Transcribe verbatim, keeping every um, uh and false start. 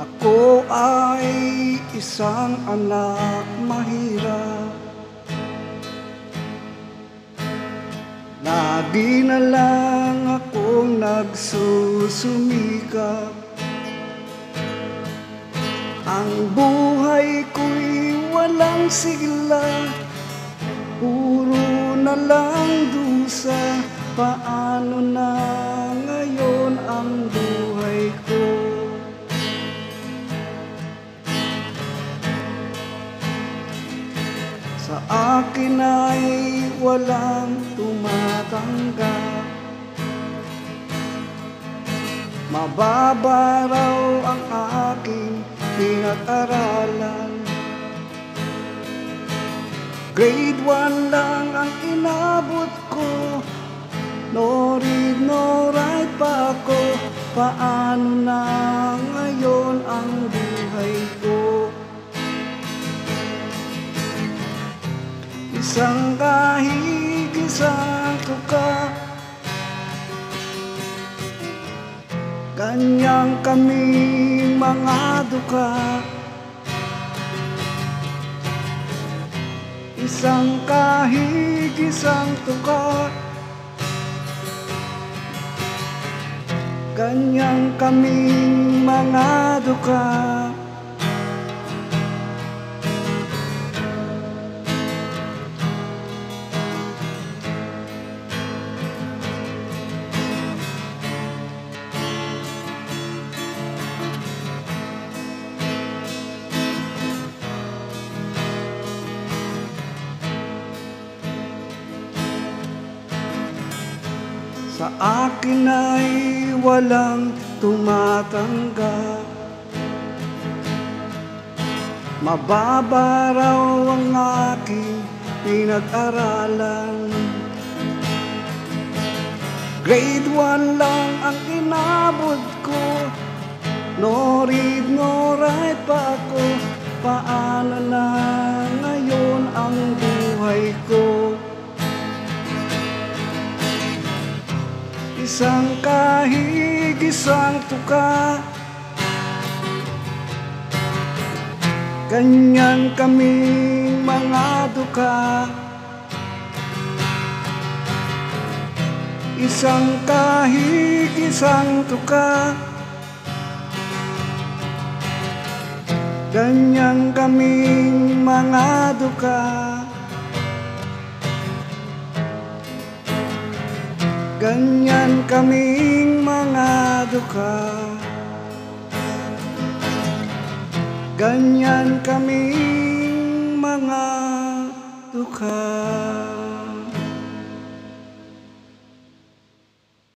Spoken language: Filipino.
Ako ay isang anak mahirap. Lagi na lang akong nagsusumikap. Ang buhay ko'y walang sigla, puro na lang dusa. Paano na ngayon ang buhay ko? Sa akin ay walang tumatanggap. Mababa raw ang aking pinag-aralan. Grade one lang ang inabot ko, no read, no write pa ako. Paano na ngayon ang buhay ko? Isang kahig, isang tuka, kanyang kaming mga duka. Isang kahig, isang tuka, kanyang kaming mga duka. Sa akin ay walang tumatanggap. Mababa raw ang aking pinag-aralan. Grade one lang ang inabot ko, no read, no write pa ako. Paano na ngayon ang buhay ko? Isang kahig, isang tuka, ganyan kaming mga duka. Isang kahig, isang tuka, ganyan kaming mga duka. Ganyan kaming mga duka. Ganyan kaming mga duka.